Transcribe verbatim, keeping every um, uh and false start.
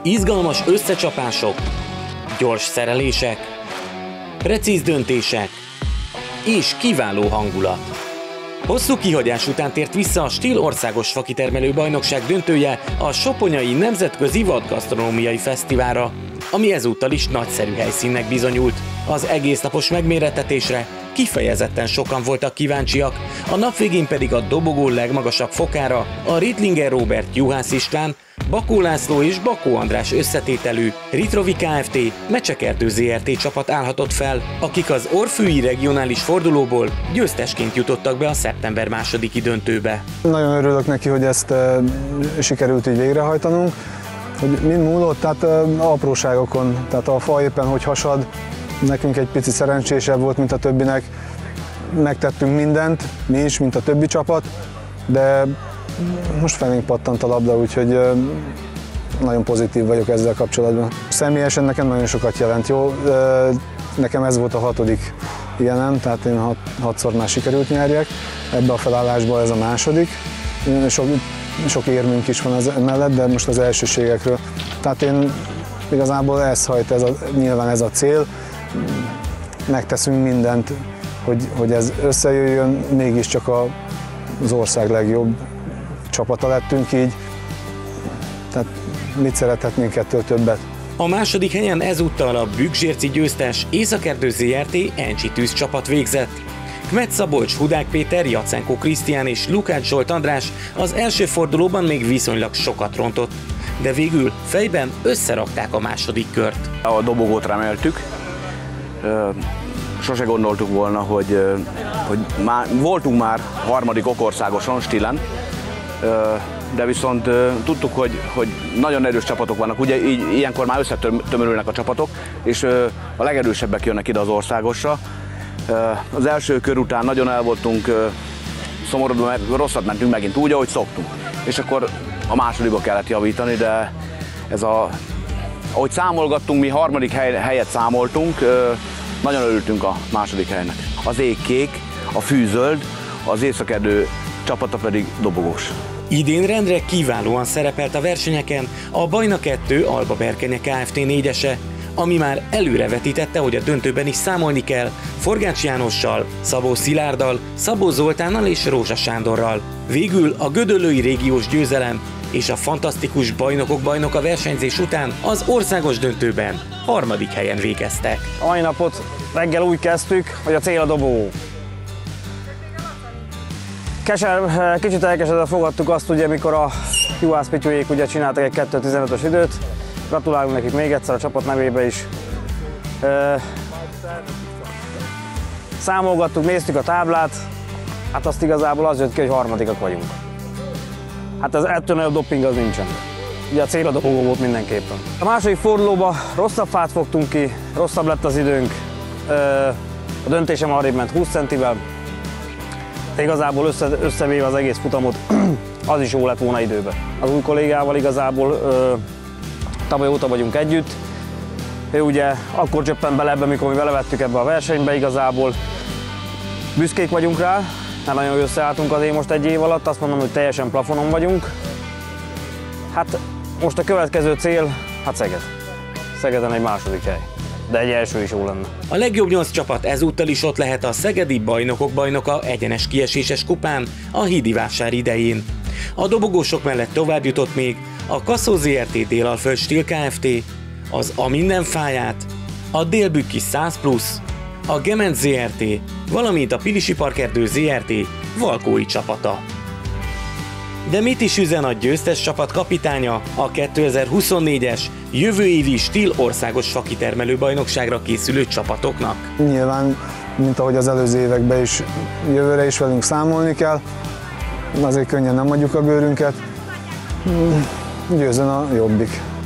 Izgalmas összecsapások, gyors szerelések, precíz döntések és kiváló hangulat. Hosszú kihagyás után tért vissza a Stihl Országos Fakitermelő Bajnokság döntője a Soponyai Nemzetközi Vadgasztronómiai Fesztiválra, ami ezúttal is nagyszerű helyszínnek bizonyult. Az egésznapos megmérettetésre kifejezetten sokan voltak kíváncsiak, a nap végén pedig a dobogó legmagasabb fokára a Rittlinger Róbert, Juhász István, Bakó László és Bakó András összetételű Ritrovi Kft. Mecsekerdő zé er té csapat állhatott fel, akik az orfűi regionális fordulóból győztesként jutottak be a szeptember másodiki döntőbe. Nagyon örülök neki, hogy ezt e, sikerült így végrehajtanunk, hogy mind múlott, tehát e, apróságokon, tehát a fa éppen hogy hasad, nekünk egy picit szerencsésebb volt, mint a többinek, megtettünk mindent, mi is, mint a többi csapat, de most felénk pattant a labda, úgyhogy nagyon pozitív vagyok ezzel kapcsolatban. Személyesen nekem nagyon sokat jelent. Jó, nekem ez volt a hatodik ilyenem, tehát én hat, hatszor már sikerült nyerjek. Ebben a felállásban ez a második. Sok, sok érmünk is van ez mellett, de most az elsőségekről. Tehát én igazából ez hajt, ez a, nyilván ez a cél. Megteszünk mindent, hogy, hogy ez összejöjjön, mégiscsak a, az ország legjobb csapata lettünk így, tehát mit szerethetnénk ettől többet. A második helyen ezúttal a Bükk-Zsérci győztes Északerdő zé er té Encsi Tűz csapat végzett. Kmet Szabolcs, Hudák Péter, Jacenko Krisztián és Lukács Zsolt András az első fordulóban még viszonylag sokat rontott, de végül fejben összerakták a második kört. A dobogót reméltük, sose gondoltuk volna, hogy, hogy már, voltunk már harmadik okországoson, Stihlen, de viszont tudtuk, hogy, hogy nagyon erős csapatok vannak, ugye így, ilyenkor már összetömörülnek a csapatok, és a legerősebbek jönnek ide az országosra. Az első kör után nagyon el voltunk szomorodva, mert rosszat mentünk megint úgy, ahogy szoktunk. És akkor a másodikba kellett javítani, de ez a, ahogy számolgattunk, mi harmadik hely, helyet számoltunk, nagyon örültünk a második helynek. Az ég kék, a fű zöld, az Északerdő csapata pedig dobogós. Idén rendre kiválóan szerepelt a versenyeken a Bajna kettő Alba Berkenye Kft. Négyese, ami már előrevetítette, hogy a döntőben is számolni kell Forgács Jánossal, Szabó Szilárddal, Szabó Zoltánnal és Rózsa Sándorral. Végül a gödöllői régiós győzelem és a fantasztikus bajnokok bajnoka versenyzés után az országos döntőben harmadik helyen végeztek. A mai napot reggel úgy kezdtük, hogy a cél a dobogó. Keser, kicsit elkesedve fogadtuk azt, ugye, mikor a Juhász Pityujék ugye csináltak egy kettő tizenötös időt. Gratulálunk nekik még egyszer a csapat nevébe is. E, számolgattuk, néztük a táblát, hát azt igazából az jött ki, hogy harmadikak vagyunk. Hát ez ettől nagyobb doping az nincsen. Ugye a cél a dobogó volt mindenképpen. A második fordulóban rosszabb fát fogtunk ki, rosszabb lett az időnk. E, a döntésem arrébb ment húsz centivel. De igazából össze, összevéve az egész futamot, az is jó lett volna időben. Az új kollégával igazából ö, tavaly óta vagyunk együtt. Ő ugye akkor csöppen bele ebbe, mikor mi belevettük ebbe a versenybe igazából. Büszkék vagyunk rá, mert nagyon összeálltunk azért most egy év alatt, azt mondom, hogy teljesen plafonon vagyunk. Hát most a következő cél, hát Szeged. Szegeden egy második hely. De egy első is jó lenne. A legjobb nyolc csapat ezúttal is ott lehet a Szegedi Bajnokok Bajnoka egyenes kieséses kupán a Hídivásár idején. A dobogósok mellett tovább jutott még a Kaszó zé er té Délalföld Stihl Kft., az A Minden Fáját, a Délbükki száz plusz, a Gement zé er té, valamint a Pilisi Parkerdő zé er té Valkói csapata. De mit is üzen a győztes csapat kapitánya a kétezer-huszonnégyes jövő évi Stihl Országos Fakitermelő Bajnokságra készülő csapatoknak? Nyilván, mint ahogy az előző években is, jövőre is velünk számolni kell, azért könnyen nem adjuk a bőrünket, győzön a jobbik.